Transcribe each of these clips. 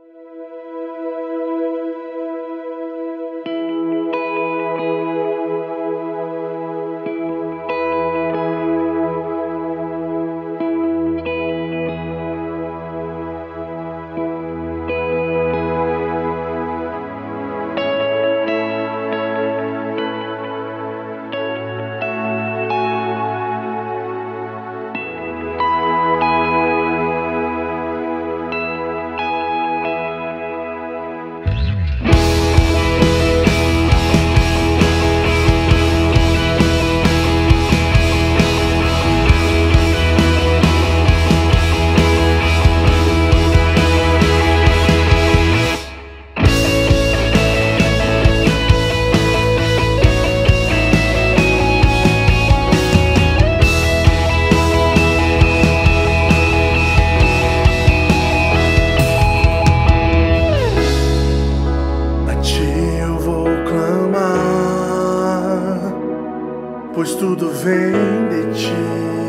Pois tudo vem de ti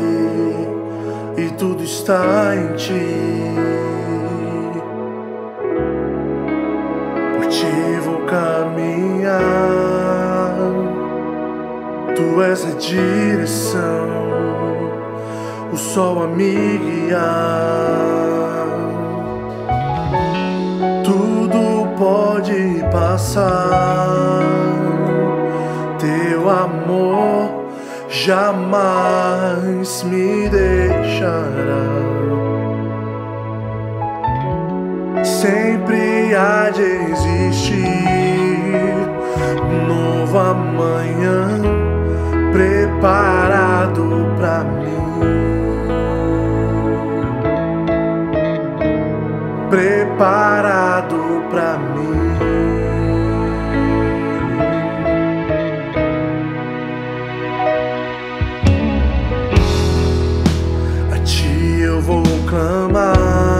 e tudo está em ti. Por ti vou caminhar, tu és a direção, o sol a me guiar. Tudo pode passar, teu amor jamais me deixará. Sempre há de existir um novo amanhã preparado pra mim, preparado pra mim. Eu vou clamar,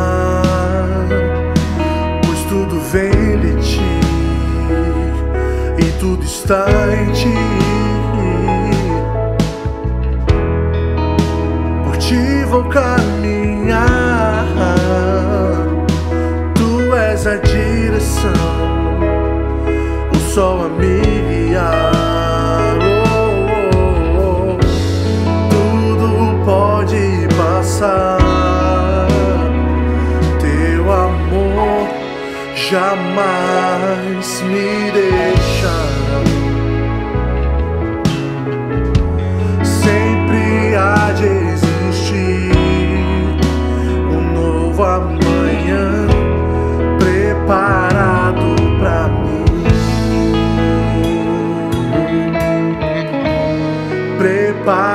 pois tudo vem de ti e tudo está em ti. Por ti vou caminhar, tu és a direção, o sol a me guiar. Tudo pode passar, jamais me deixará. Sempre há de existir um novo amanhã preparado pra mim, preparado.